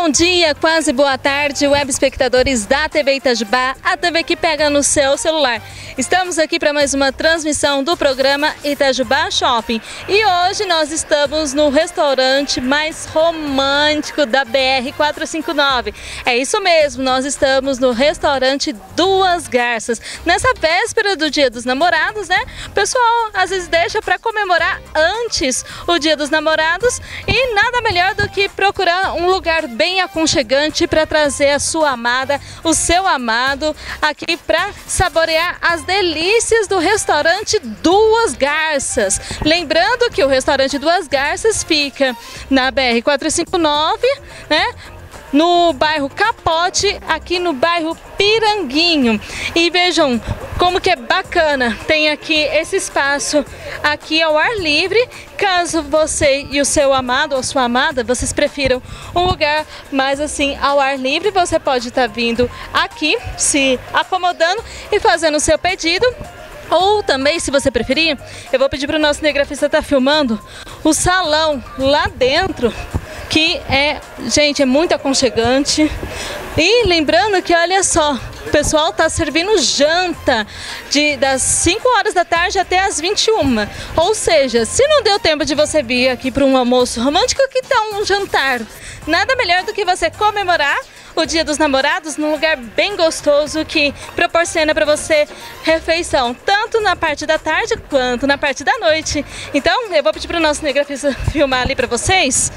Bom dia, quase boa tarde, web espectadores da TV Itajubá, a TV que pega no seu celular. Estamos aqui para mais uma transmissão do programa Itajubá Shopping. E hoje nós estamos no restaurante mais romântico da BR-459. É isso mesmo, nós estamos no restaurante Duas Garças. Nessa véspera do Dia dos Namorados, né? O pessoal às vezes deixa para comemorar antes o Dia dos Namorados e nada melhor do que procurar um lugar bem aconchegante para trazer a sua amada, o seu amado aqui para saborear as delícias do restaurante Duas Garças. Lembrando que o restaurante Duas Garças fica na BR-459, né? No bairro Capote, aqui no bairro Piranguinho. E vejam como que é bacana, tem aqui esse espaço aqui ao ar livre, caso você e o seu amado ou sua amada, vocês prefiram um lugar mais assim ao ar livre, você pode estar vindo aqui, se acomodando e fazendo o seu pedido. Ou também, se você preferir, eu vou pedir para o nosso cinegrafista estar filmando o salão lá dentro, que é, gente, é muito aconchegante. E lembrando que, olha só, o pessoal está servindo janta das 5 horas da tarde até as 21. Ou seja, se não deu tempo de você vir aqui para um almoço romântico, que tal um jantar? Nada melhor do que você comemorar o Dia dos Namorados num lugar bem gostoso que proporciona para você refeição, tanto na parte da tarde quanto na parte da noite. Então, eu vou pedir para o nosso cinegrafista filmar ali para vocês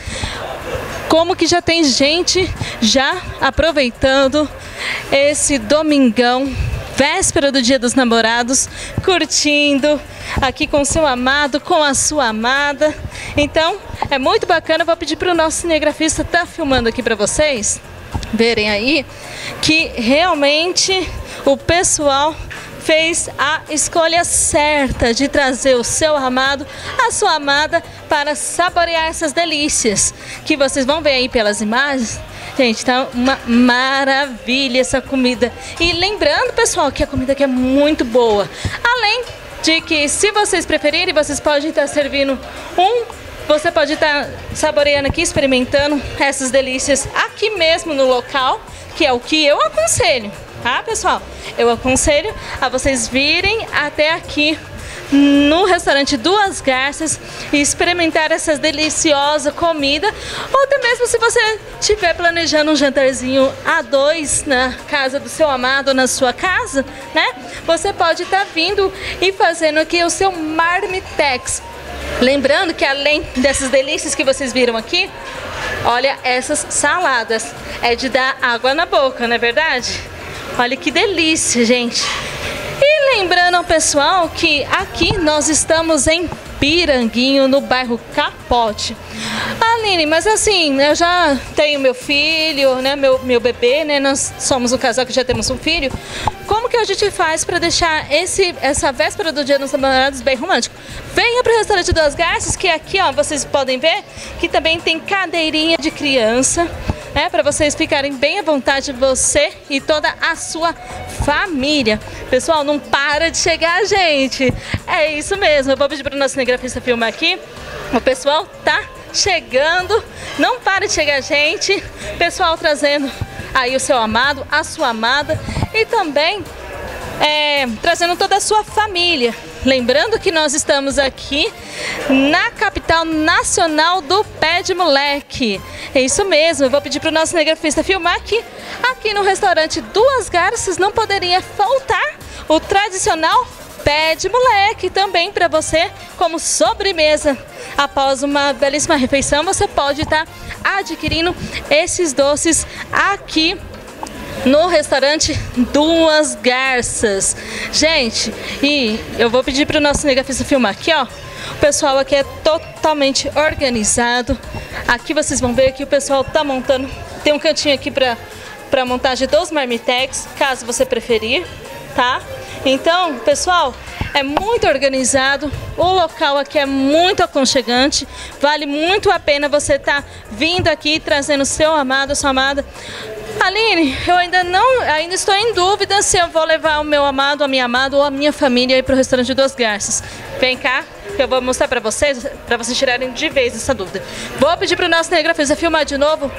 como que já tem gente já aproveitando esse domingão, véspera do Dia dos Namorados, curtindo aqui com o seu amado, com a sua amada. Então, é muito bacana. Eu vou pedir para o nosso cinegrafista estar filmando aqui para vocês verem aí que realmente o pessoal fez a escolha certa de trazer o seu amado, a sua amada, para saborear essas delícias que vocês vão ver aí pelas imagens. Gente, tá uma maravilha essa comida. E lembrando, pessoal, que a comida aqui é muito boa. Além de que, se vocês preferirem, vocês podem estar servindo você pode estar saboreando aqui, experimentando essas delícias aqui mesmo no local, que é o que eu aconselho, tá, pessoal? Eu aconselho a vocês virem até aqui no restaurante Duas Garças e experimentar essa deliciosa comida, ou até mesmo se você estiver planejando um jantarzinho a dois na casa do seu amado ou na sua casa, né? Você pode estar vindo e fazendo aqui o seu marmitex. Lembrando que além dessas delícias que vocês viram aqui, olha essas saladas, é de dar água na boca, não é verdade? Olha que delícia, gente! E lembrando ao pessoal que aqui nós estamos em Piranguinho, no bairro Capote. Aline, mas assim, eu já tenho meu filho, né, meu bebê, né, nós somos um casal que já temos um filho. Como que a gente faz para deixar essa véspera do Dia dos Namorados bem romântico? Venha para o restaurante Duas Garças, que aqui, ó, vocês podem ver que também tem cadeirinha de criança, né, para vocês ficarem bem à vontade, você e toda a sua família. Pessoal, não para de chegar, gente. É isso mesmo. Eu vou pedir para o nosso cinegrafista filmar aqui. O pessoal tá chegando. Não para de chegar, gente. Pessoal trazendo aí o seu amado, a sua amada e também trazendo toda a sua família. Lembrando que nós estamos aqui na capital nacional do pé de moleque. É isso mesmo, eu vou pedir para o nosso cinegrafista filmar aqui no restaurante Duas Garças. Não poderia faltar o tradicional pé de moleque também para você como sobremesa. Após uma belíssima refeição, você pode estar adquirindo esses doces aqui no restaurante Duas Garças. Gente, e eu vou pedir para o nosso cinegrafista filmar aqui, ó. O pessoal aqui é totalmente organizado. Aqui vocês vão ver que o pessoal tá montando. Tem um cantinho aqui para montagem dos marmitex, caso você preferir, tá? Então, pessoal, é muito organizado. O local aqui é muito aconchegante. Vale muito a pena você estar vindo aqui trazendo o seu amado, a sua amada. Aline, eu ainda estou em dúvida se eu vou levar o meu amado, a minha amada ou a minha família aí para o restaurante Duas Garças. Vem cá, que eu vou mostrar para vocês tirarem de vez essa dúvida. Vou pedir para o nosso cinegrafista filmar de novo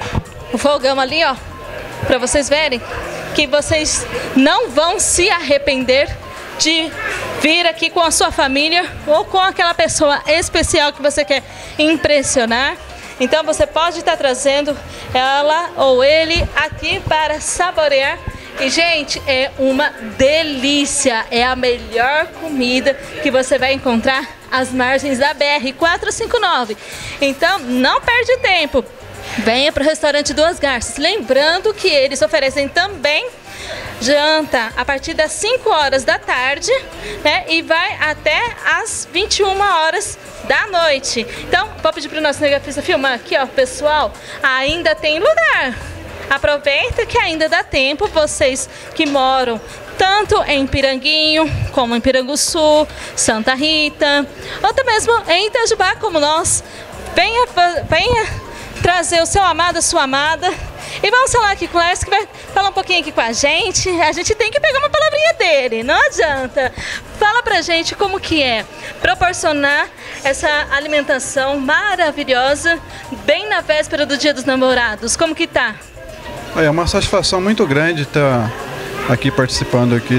o fogão ali, ó, para vocês verem que vocês não vão se arrepender de vir aqui com a sua família ou com aquela pessoa especial que você quer impressionar. Então você pode estar trazendo ela ou ele aqui para saborear. E, gente, é uma delícia, é a melhor comida que você vai encontrar às margens da BR-459. Então, não perde tempo, venha para o restaurante Duas Garças. Lembrando que eles oferecem também janta a partir das 5 horas da tarde, né? E vai até as 21 horas da noite. Então, vou pedir para o nosso cinegrafista filmar aqui, ó, pessoal, ainda tem lugar. Aproveita que ainda dá tempo, vocês que moram tanto em Piranguinho, como em Piranguçu, Santa Rita, ou até mesmo em Itajubá, como nós, venha trazer o seu amado, a sua amada. E vamos falar aqui com o Lércio, que vai falar um pouquinho aqui com a gente tem que pegar uma palavrinha dele, não adianta. Fala pra gente como que é proporcionar essa alimentação maravilhosa bem na véspera do Dia dos Namorados, como que tá? É uma satisfação muito grande estar aqui participando aqui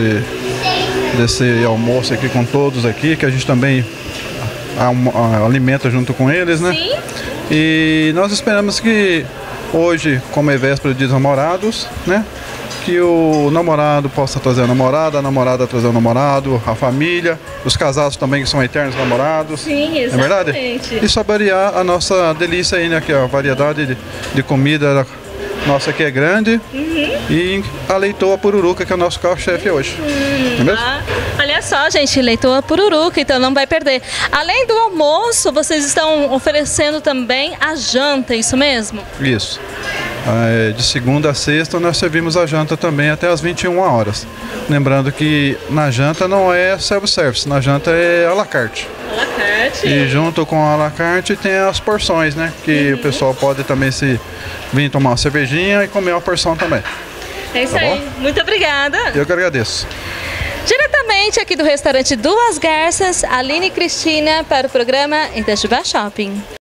desse almoço aqui com todos aqui, que a gente também alimenta junto com eles, né? Sim. E nós esperamos que hoje, como é véspera de Dia dos Namorados, né? Que o namorado possa trazer a namorada trazer o namorado, a família, os casados também que são eternos namorados. Sim, exatamente. É verdade? E saborear a nossa delícia aí, né? Que é a variedade de comida nossa aqui é grande. E a leitoa pururuca, que é o nosso carro-chefe hoje. Não é mesmo? Olha só, gente, leitoa pururuca, então não vai perder. Além do almoço, vocês estão oferecendo também a janta, isso mesmo? Isso. De segunda a sexta nós servimos a janta também até as 21 horas. Lembrando que na janta não é self-service, na janta é à la carte. À la carte. E junto com a à la carte tem as porções, né? Que o pessoal pode também vir tomar uma cervejinha e comer uma porção também. É isso aí. Muito obrigada. Eu que agradeço. Diretamente aqui do restaurante Duas Garças, Aline e Cristina para o programa Itajubá Shopping.